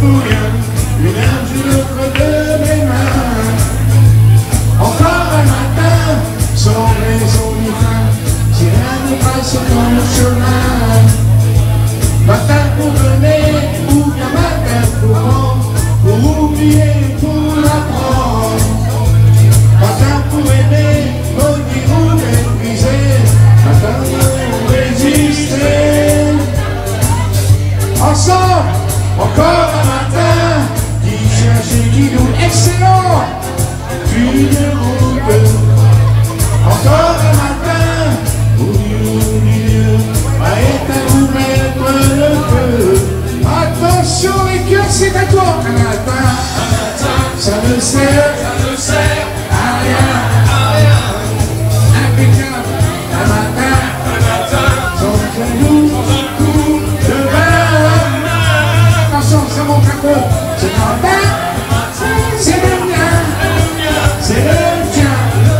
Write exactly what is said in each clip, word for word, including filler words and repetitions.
pour rien, une âme du l'autre de mes mains. Encore un matin, sans raison ni fin, si rien ne passe dans le chemin. Matin pour donner, ou bien matin pour rendre, pour oublier, pour l'apprendre. Matin pour aimer, maudire ou mépriser, matin pour résister. Ensemble, encore un matin, qui cherche et qui nous excellent, une route. Encore un matin, au milieu, à éteindre ou mettre le feu. Attention les cœurs, c'est à toi. Un matin, ça ne sert, ça ne sert à rien, à rien. Impeccable, un matin, un matin, sans un coup, sans un coup de bain. Attention, ça monte un peu. C'est un matin, c'est le mien, c'est le tien.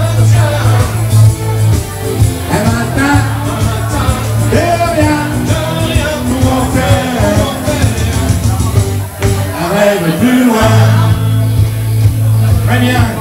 Un matin, de rien, pour en faire un rêve plus loin. Très bien.